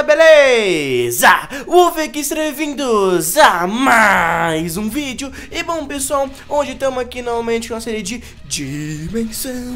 galera, beleza? Wolf aqui, sejam bem-vindos a mais um vídeo. E bom, pessoal, hoje estamos aqui novamente com uma série de Dimensão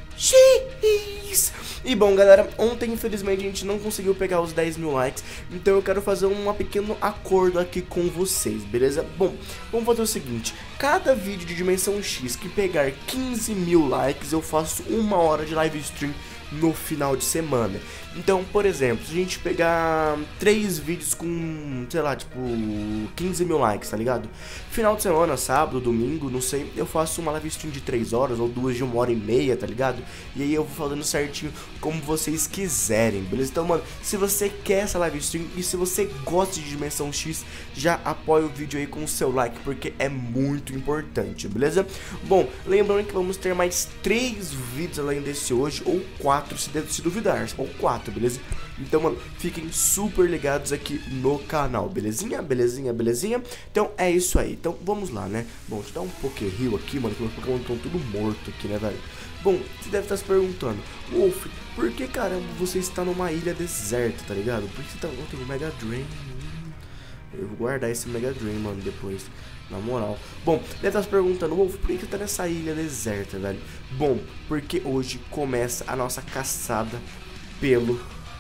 X. E bom, galera, ontem infelizmente a gente não conseguiu pegar os 10 mil likes, então eu quero fazer um pequeno acordo aqui com vocês, beleza? Bom, vamos fazer o seguinte: cada vídeo de Dimensão X que pegar 15 mil likes, eu faço 1 hora de live stream no final de semana. Então, por exemplo, se a gente pegar 3 vídeos com, sei lá, tipo 15 mil likes, tá ligado? Final de semana, sábado, domingo, não sei, eu faço uma live stream de 3 horas ou 2 de 1h30, tá ligado? E aí eu vou falando certinho como vocês quiserem, beleza? Então, mano, se você quer essa live stream e se você gosta de Dimensão X, já apoia o vídeo aí com o seu like, porque é muito importante, beleza? Bom, lembrando que vamos ter mais 3 vídeos além desse hoje, ou 4 se duvidar, ou 4, beleza? Então, mano, fiquem super ligados aqui no canal, belezinha? Belezinha, belezinha? Então é isso aí, então vamos lá, né? Bom, deixa eu dar um Pokéheal aqui, mano, que meus Pokémon estão tudo morto aqui, né, velho? Bom, você deve estar se perguntando: Wolf, por que caramba você está numa ilha deserta, tá ligado? Por que você tá... Oh, tem um Mega Drain. Eu vou guardar esse Mega Drain, mano, depois, na moral. Bom, deve estar se perguntando: Wolf, por que você tá nessa ilha deserta, velho? Bom, porque hoje começa a nossa caçada pelo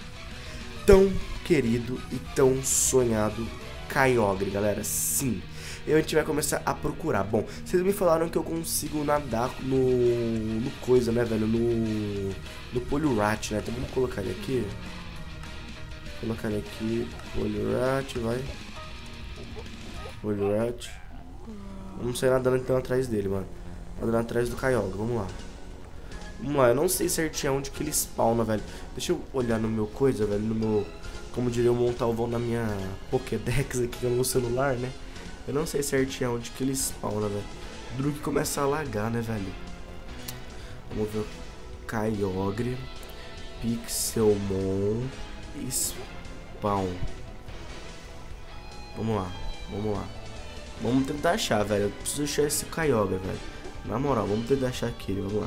tão querido e tão sonhado Kyogre, galera. Sim, a gente vai começar a procurar. Bom, vocês me falaram que eu consigo nadar no coisa, né, velho? No Poliwrath, né? Então vamos colocar ele aqui. Colocar ele aqui. Poliwrath, vai. Poliwrath. Vamos sair nadando então atrás dele, mano. Nadando atrás do Kyogre, vamos lá. Vamos lá, eu não sei certinho onde que ele spawna, velho. Deixa eu olhar no meu coisa, velho. No meu, como diria, eu montar o voo na minha Pokédex aqui no meu celular, né? Eu não sei certinho onde que ele spawna, velho. Duro que começa a lagar, né, velho? Vamos ver. Kyogre, Pixelmon, Spawn. Vamos lá, vamos lá. Vamos tentar achar, velho. Eu preciso achar esse Kyogre, velho. Na moral, vamos tentar achar aquele, vamos lá.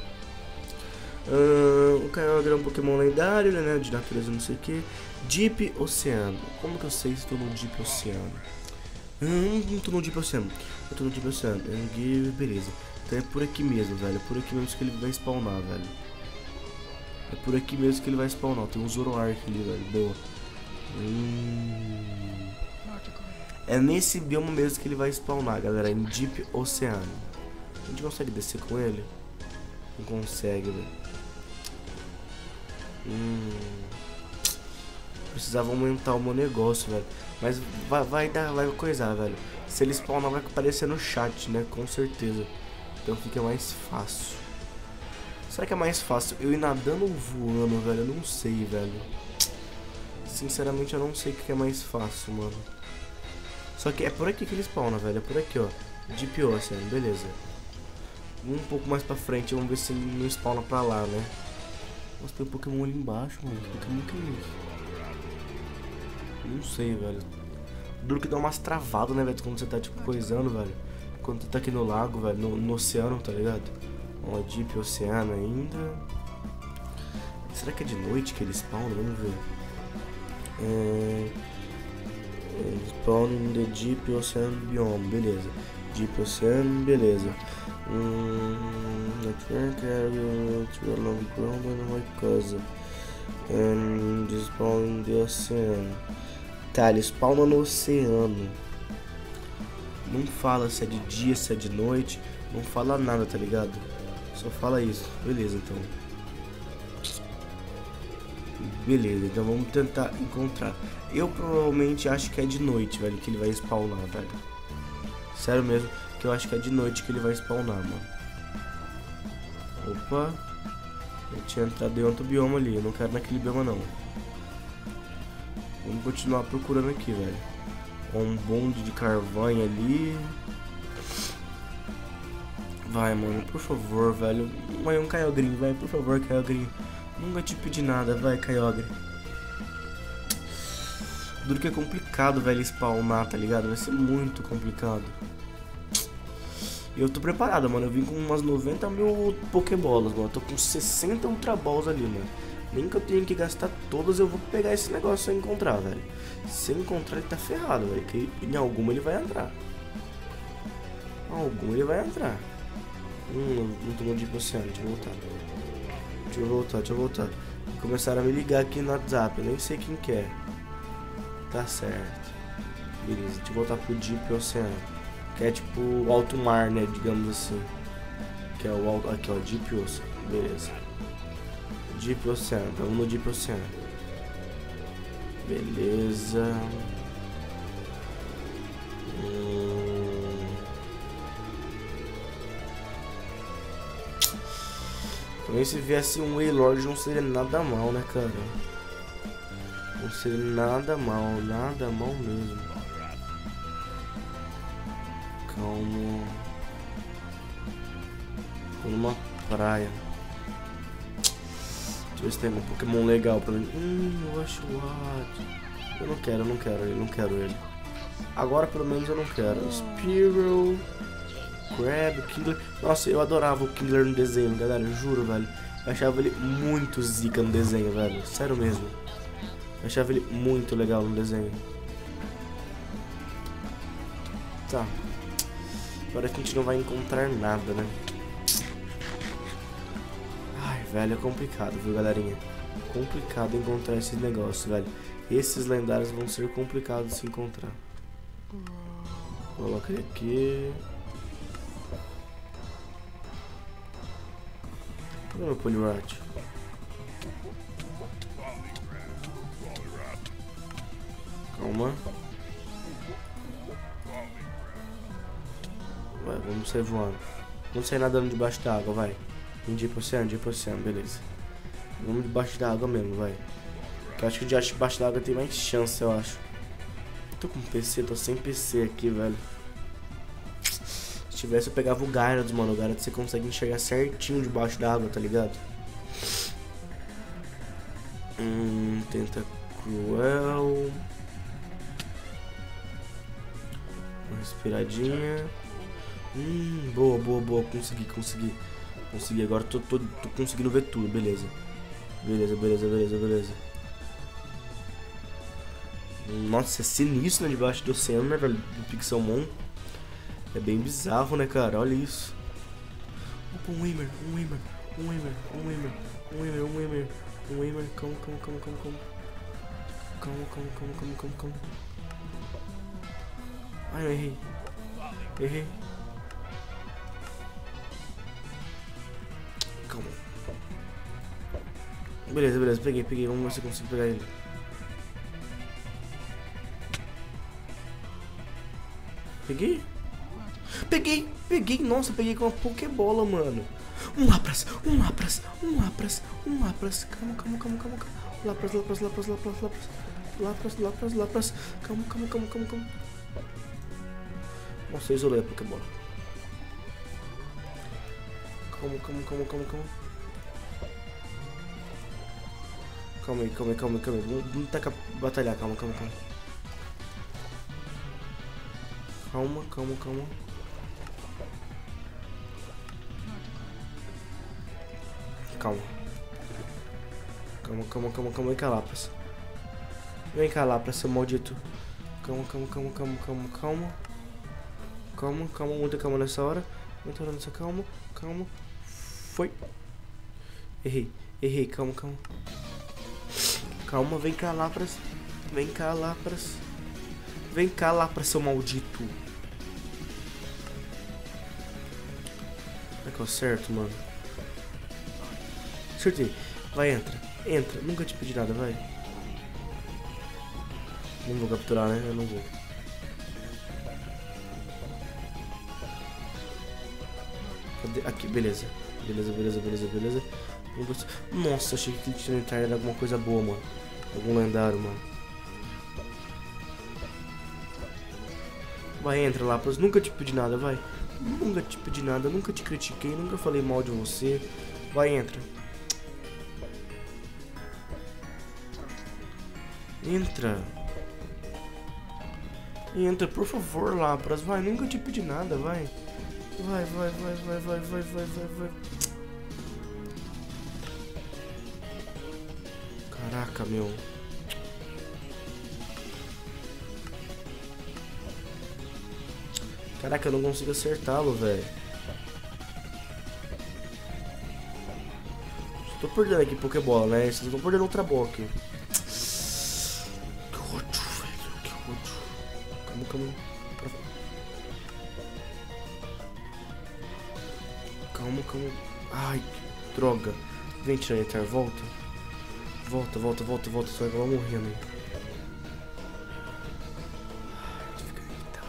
O Kyogre é um Pokémon lendário, né? De natureza não sei o que. Deep Oceano. Como que eu sei se estou no Deep Oceano? Não tô no Deep Oceano. Eu tô no Deep Oceano. Beleza. Então é por aqui mesmo, velho. É por aqui mesmo que ele vai spawnar, velho. É por aqui mesmo que ele vai spawnar. Tem um Zoroark ali, velho. Boa. É nesse bioma mesmo que ele vai spawnar, galera. Em Deep Oceano. A gente consegue descer com ele? Não consegue, velho. Precisava aumentar o meu negócio, velho. Mas vai coisar, velho. Se ele spawnar, vai aparecer no chat, né? Com certeza. Então fica mais fácil. Será que é mais fácil eu ir nadando ou voando, velho? Eu não sei, velho. Sinceramente, eu não sei o que é mais fácil, mano. Só que é por aqui que ele spawna, velho. É por aqui, ó. Deep Ocean, beleza. Um pouco mais pra frente, vamos ver se ele não spawna pra lá, né? Nossa, tem um Pokémon ali embaixo, mano. Que Pokémon que é isso? Não sei, velho. Duro que dá umas travadas, né, velho? Quando você tá, tipo, coisando, velho. Quando você tá aqui no lago, velho. No oceano, tá ligado? Ó, Deep Oceano ainda. Será que é de noite que ele spawna? Vamos ver. Spawn in the Deep Ocean Biome, beleza. Deep Ocean, beleza. Network area to a long ground and white casa. And spawn in the ocean. Tá, ele spawna no oceano. Não fala se é de dia, se é de noite. Não fala nada, tá ligado? Só fala isso. Beleza, então. Beleza, então vamos tentar encontrar. Eu provavelmente acho que é de noite, velho, que ele vai spawnar, velho. Sério mesmo, que eu acho que é de noite que ele vai spawnar, mano. Opa. Eu tinha entrado em outro bioma ali, eu não quero naquele bioma não. Vamos continuar procurando aqui, velho. Um bonde de carvão ali. Vai, mano, por favor, velho. Vai um Kyogre, vai, por favor, Kyogre. Nunca te pedi nada, vai, Kyogre. Duro que é complicado, velho, spawnar, tá ligado? Vai ser muito complicado. E eu tô preparado, mano. Eu vim com umas 90 mil Pokébolas, mano. Eu tô com 60 Ultra Balls ali, mano. Nem que eu tenha que gastar todas, eu vou pegar esse negócio se eu encontrar, velho. Se eu encontrar, ele tá ferrado, velho. Que em alguma ele vai entrar. Alguma ele vai entrar. Não tomou de oceano, deixa eu voltar. Começaram a me ligar aqui no WhatsApp, eu nem sei quem que é. Tá certo. Beleza, deixa eu voltar pro Deep Oceano. Que é tipo o alto mar, né, digamos assim. Que é o alto, aqui ó, Deep Oceano. Beleza. Deep Oceano, vamos no Deep Oceano. Beleza. Também se viesse um Wailord não seria nada mal, né, cara? Não seria nada mal mesmo. Calma. Tô numa praia. Deixa eu ver se tem um Pokémon legal pra mim. Eu acho Eu não quero ele. Agora pelo menos eu não quero. Spearow, Crab, Killer. Nossa, eu adorava o Killer no desenho, galera, eu juro, velho. Eu achava ele muito zica no desenho, velho. Sério mesmo. Eu achava ele muito legal no desenho. Tá. Agora a gente não vai encontrar nada, né? Ai, velho, é complicado, viu, galerinha? Complicado encontrar esses negócios, velho. Esses lendários vão ser complicados de se encontrar. Coloca ele aqui. Cadê meu Poliwrath? Calma. Vai, vamos sair voando. Vamos sair nadando debaixo da água, vai. Deep Oceano, beleza. Vamos debaixo da água mesmo, vai. Eu acho que debaixo da água tem mais chance, eu acho. Tô com PC, tô sem PC aqui, velho. Se tivesse eu pegava o Gyarados, mano. O Gyarados você consegue enxergar certinho debaixo da água, tá ligado? Tenta cruel. Uma respiradinha. Boa. Consegui. Agora tô conseguindo ver tudo, beleza. Beleza. Nossa, é sinistro, né, debaixo do oceano, né, velho, do Pixelmon. É bem bizarro, né, cara, olha isso. Opa, um Waymer. Calma. Ai, eu errei. Calma. Beleza, peguei, vamos ver se eu consigo pegar ele. Peguei, nossa, peguei com uma Pokébola, mano. Um Lapras. Calma. Lapras. Calma. Nossa, eu isolei a Pokébola. Calma. Calma aí. Não tá pra batalhar, calma. Calma. Vem cá, Lapras, seu maldito. Calma. Muita calma nessa hora. Muita hora nessa calma. Foi. Errei, calma. Calma, vem cá, Lapras. Vem cá, Lapras, seu maldito. Será que eu acerto, mano? Acertei. Vai, entra. Nunca te pedi nada, vai. Não vou capturar, né? Eu não vou. Cadê? Aqui, beleza. Nossa, achei que Titanitar era alguma coisa boa, mano. Algum lendário, mano. Vai, entra, Lapras. Nunca te pedi nada, vai. Nunca te critiquei, nunca falei mal de você. Vai, entra. Entra, por favor, Lapras. Vai, nunca te pedi nada, vai. Vai. Caraca, meu. Caraca, eu não consigo acertá-lo, velho. Tô perdendo aqui Pokébola, né? Vocês estão perdendo outra bola aqui. Que ódio, velho. Que ódio. Calma. Calma. Ai, que droga. Vem, Tyranitar, volta. Volta. Você vai acabar morrendo aí. Fica irritado.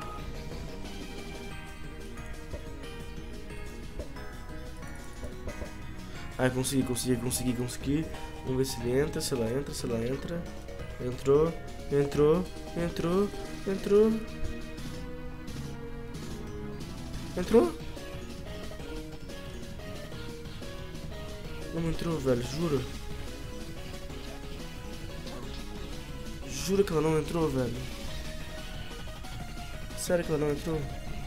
Ai, consegui. Vamos ver se ele entra, se ela entra. Entrou. Não entrou, velho, juro. Juro que ela não entrou, velho. Sério que ela não entrou?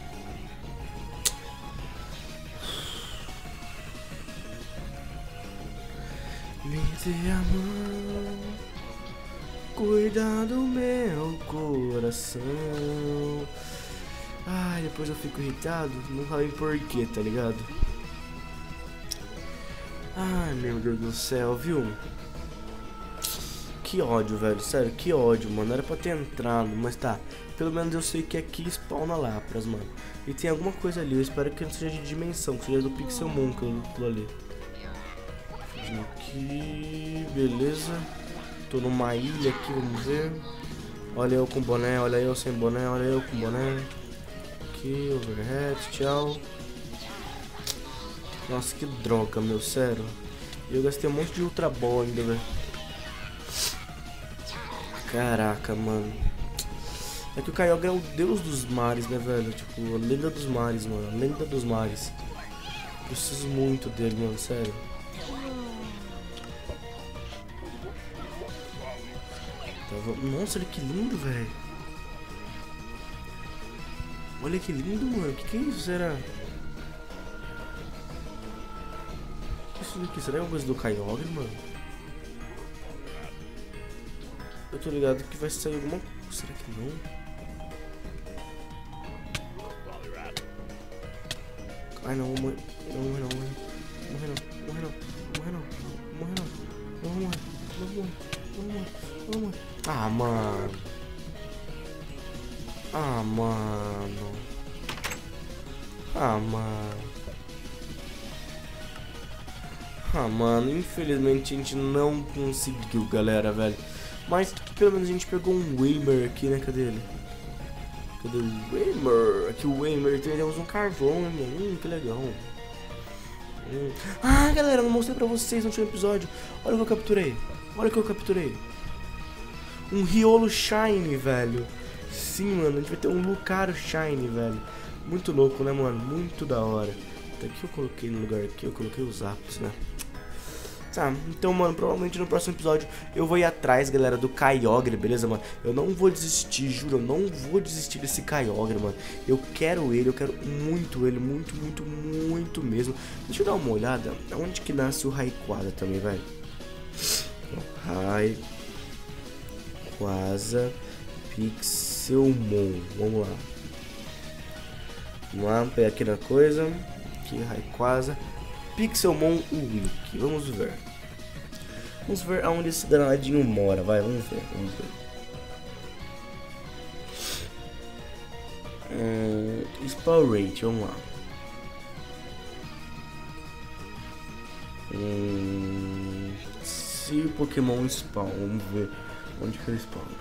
Me dê a mão, cuida do meu coração. Ai, depois eu fico irritado, não sabe porquê, tá ligado? Ai, meu Deus do céu, viu? Que ódio, velho, sério, que ódio, mano. Era pra ter entrado, mas tá. Pelo menos eu sei que aqui spawna Lapras, mano. E tem alguma coisa ali, eu espero que não seja de dimensão, que seja do Pixelmon, aquilo ali. Aqui, beleza. Tô numa ilha aqui, vamos ver. Olha eu com boné, olha eu sem boné, olha eu com boné. Aqui, overhead, tchau. Nossa, que droga, meu, sério. Eu gastei um monte de Ultra Ball ainda, velho. Caraca, mano. É que o Kyogre é o deus dos mares, né, velho? Tipo, a lenda dos mares, mano. A lenda dos mares. Preciso muito dele, mano, sério. Nossa, olha que lindo, velho. Olha que lindo, mano. Que é isso, será? Que é isso daqui? Será uma coisa do Kyogre, mano? Eu tô ligado que vai sair alguma coisa. Será que não? Ai, não, morre não. Ah, mano. Infelizmente a gente não conseguiu, galera, velho. Mas pelo menos a gente pegou um Wamer aqui, né? Cadê ele? Cadê o Wamer? Aqui o Wamer, temos um carvão, né? Que legal. Ah, galera, eu não mostrei pra vocês no último episódio. Olha o que eu capturei. Um Riolo Shine, velho. Sim, mano, a gente vai ter um Lucario Shine, velho. Muito louco, né, mano? Muito da hora. Até que eu coloquei no lugar aqui, eu coloquei os Zapdos, né? Tá, então, mano, provavelmente no próximo episódio eu vou ir atrás, galera, do Kyogre, beleza, mano? Eu não vou desistir, juro, eu não vou desistir desse Kyogre, mano. Eu quero muito ele, muito mesmo. Deixa eu dar uma olhada, onde que nasce o Rayquaza também, velho? Rayquaza Pixelmon, vamos lá, pegar aqui na coisa, aqui, Rayquaza Pixelmon Wiki, vamos ver aonde esse danadinho mora, vai, vamos ver. Spawn Rate, vamos lá. Se o Pokémon spawn, vamos ver onde que ele spawna.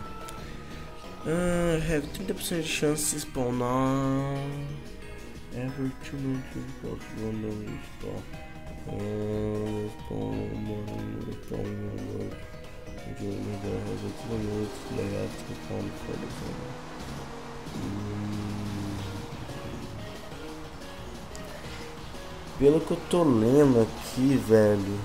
Have 30% de chance de spawnar. Ever to multiple randomly spawn. Pelo que eu tô lendo aqui, velho.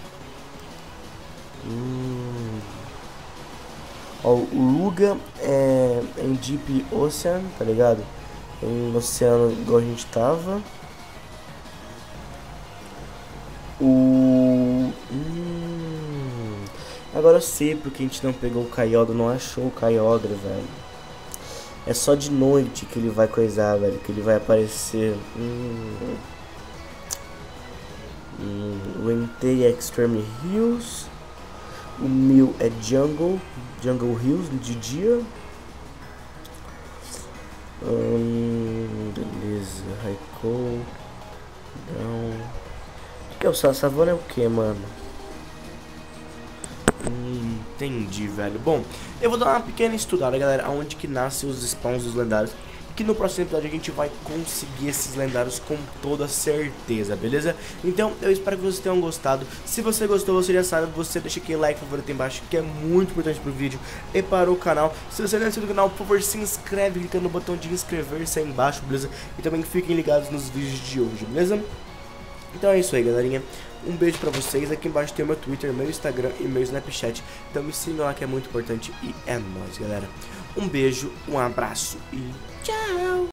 Ó, o Lugia é em Deep Ocean, tá ligado? Em um oceano igual a gente tava. Agora eu sei porque a gente não pegou o Kyogre, não achou o Kyogre, velho. É só de noite que ele vai coisar, velho, que ele vai aparecer. O Entei é Extreme Hills. O Mew é Jungle Hills de dia. Beleza, Raikou. Não. O que é o Savana é o que, mano? Entendi, velho. Bom, eu vou dar uma pequena estudada, galera, aonde que nascem os spawns dos lendários. Que no próximo episódio a gente vai conseguir esses lendários com toda certeza, beleza? Então eu espero que vocês tenham gostado. Se você gostou, você já sabe, você deixa aquele like favorito aí embaixo, que é muito importante pro vídeo e para o canal. Se você não é inscrito no canal, por favor, se inscreve clicando no botão de inscrever-se aí embaixo, beleza? E também fiquem ligados nos vídeos de hoje, beleza? Então é isso aí, galerinha. Um beijo pra vocês. Aqui embaixo tem o meu Twitter, meu Instagram e meu Snapchat. Então me sigam lá que é muito importante. E é nóis, galera. Um beijo, um abraço e tchau!